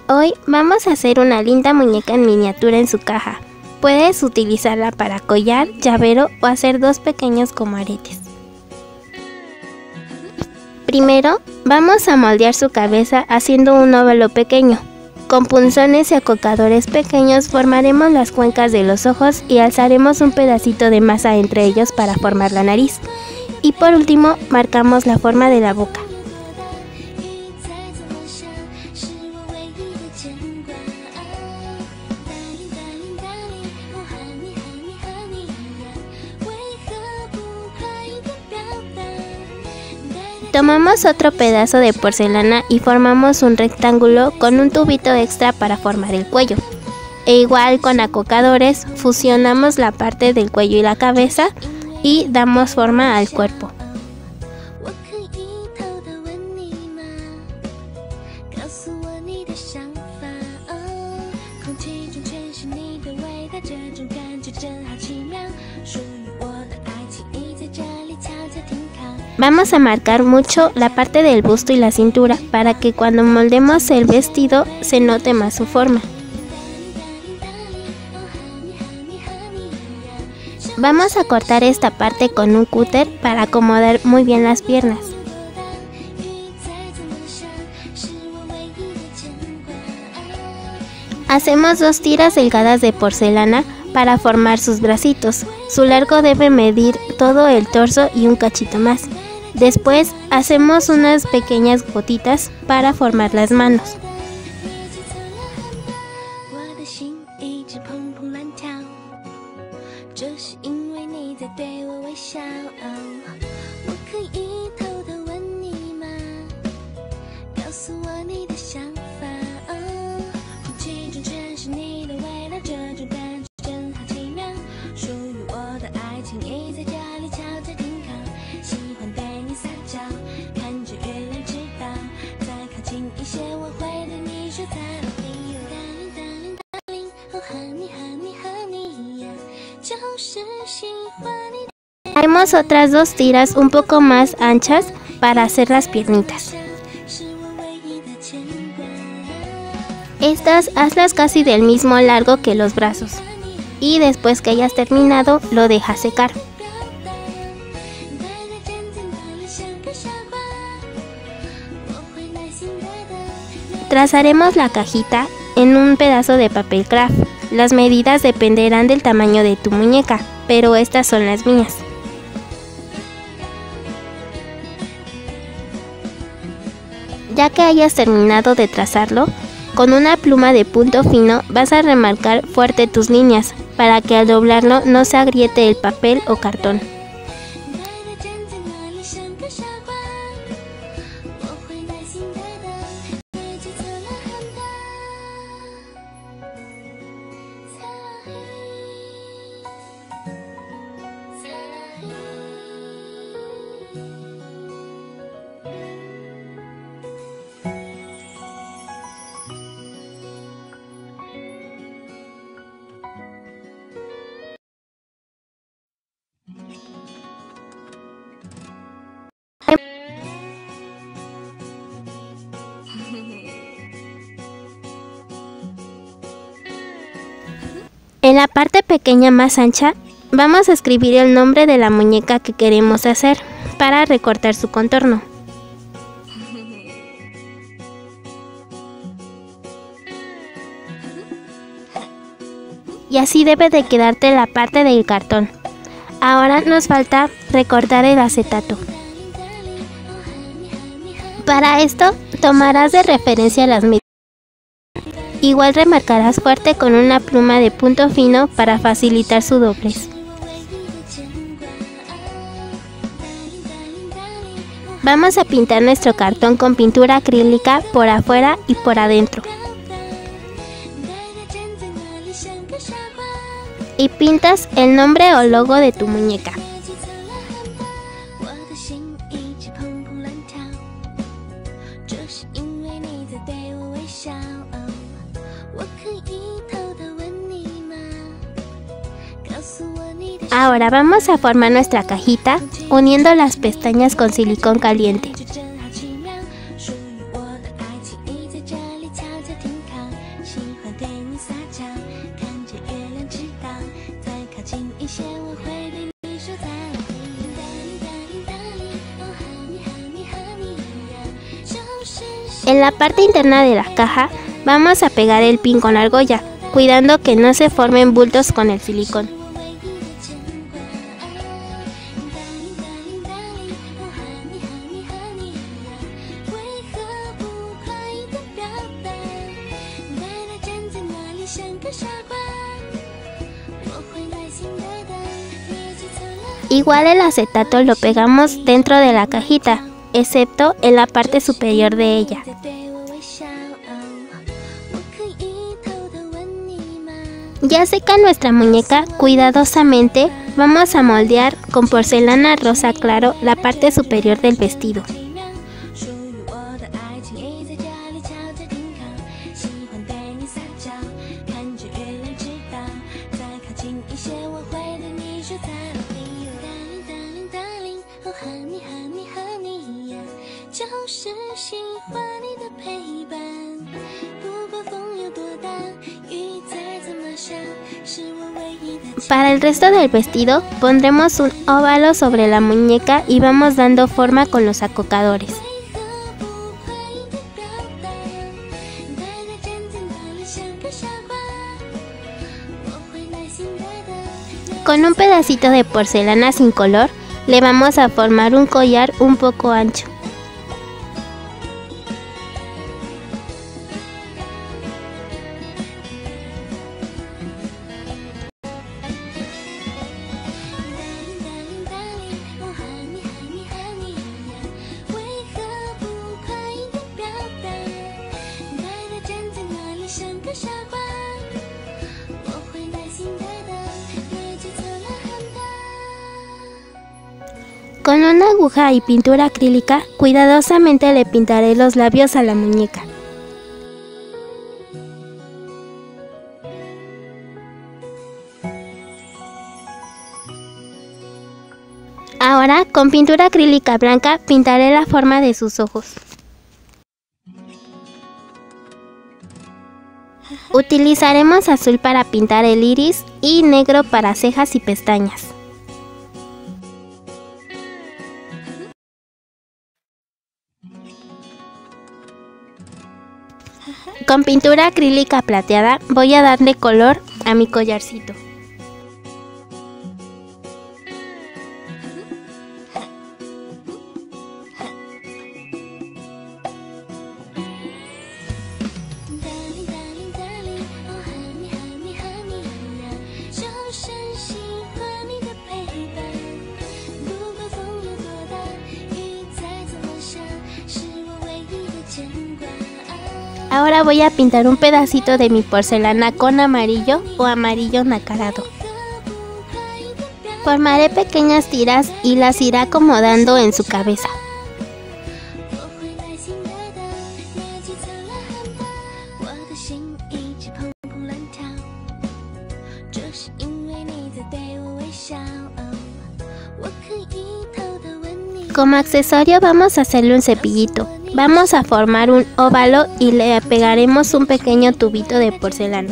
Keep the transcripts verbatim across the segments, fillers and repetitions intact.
Hoy vamos a hacer una linda muñeca en miniatura en su caja. Puedes utilizarla para collar, llavero o hacer dos pequeños como aretes. Primero, vamos a moldear su cabeza haciendo un óvalo pequeño. Con punzones y acocadores pequeños formaremos las cuencas de los ojos y alzaremos un pedacito de masa entre ellos para formar la nariz. Y por último, marcamos la forma de la boca. Tomamos otro pedazo de porcelana y formamos un rectángulo con un tubito extra para formar el cuello. E igual con acocadores fusionamos la parte del cuello y la cabeza y damos forma al cuerpo. Vamos a marcar mucho la parte del busto y la cintura para que cuando moldemos el vestido se note más su forma. Vamos a cortar esta parte con un cúter para acomodar muy bien las piernas. Hacemos dos tiras delgadas de porcelana para formar sus bracitos. Su largo debe medir todo el torso y un cachito más. Después hacemos unas pequeñas gotitas para formar las manos. Haremos otras dos tiras un poco más anchas para hacer las piernitas. Estas hazlas casi del mismo largo que los brazos y después que hayas terminado lo dejas secar. Trazaremos la cajita en un pedazo de papel craft. Las medidas dependerán del tamaño de tu muñeca, pero estas son las mías. Ya que hayas terminado de trazarlo, con una pluma de punto fino vas a remarcar fuerte tus líneas para que al doblarlo no se agriete el papel o cartón. En la parte pequeña más ancha, vamos a escribir el nombre de la muñeca que queremos hacer para recortar su contorno. Y así debe de quedarte la parte del cartón. Ahora nos falta recortar el acetato. Para esto, tomarás de referencia las medidas. Igual remarcarás fuerte con una pluma de punto fino para facilitar su doblez. Vamos a pintar nuestro cartón con pintura acrílica por afuera y por adentro. Y pintas el nombre o logo de tu muñeca. Ahora vamos a formar nuestra cajita uniendo las pestañas con silicón caliente. En la parte interna de la caja vamos a pegar el pin con la argolla, cuidando que no se formen bultos con el silicón. Igual el acetato lo pegamos dentro de la cajita, excepto en la parte superior de ella. Ya seca nuestra muñeca, cuidadosamente vamos a moldear con porcelana rosa claro la parte superior del vestido. Para el resto del vestido pondremos un óvalo sobre la muñeca y vamos dando forma con los acocadores. Con un pedacito de porcelana sin color le vamos a formar un collar un poco ancho. Con una aguja y pintura acrílica, cuidadosamente le pintaré los labios a la muñeca. Ahora, con pintura acrílica blanca, pintaré la forma de sus ojos. Utilizaremos azul para pintar el iris y negro para cejas y pestañas. Con pintura acrílica plateada voy a darle color a mi collarcito. Ahora voy a pintar un pedacito de mi porcelana con amarillo o amarillo nacarado. Formaré pequeñas tiras y las iré acomodando en su cabeza. Como accesorio vamos a hacerle un cepillito. Vamos a formar un óvalo y le pegaremos un pequeño tubito de porcelana.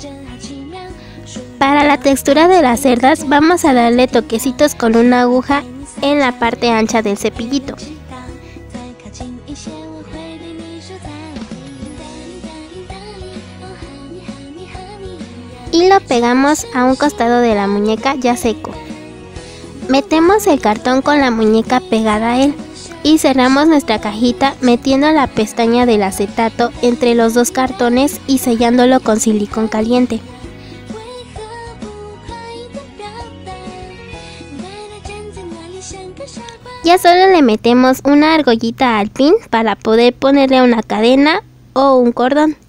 Para la textura de las cerdas vamos a darle toquecitos con una aguja en la parte ancha del cepillito. Y lo pegamos a un costado de la muñeca ya seco. Metemos el cartón con la muñeca pegada a él y cerramos nuestra cajita metiendo la pestaña del acetato entre los dos cartones y sellándolo con silicón caliente. Ya solo le metemos una argollita al pin para poder ponerle una cadena o un cordón.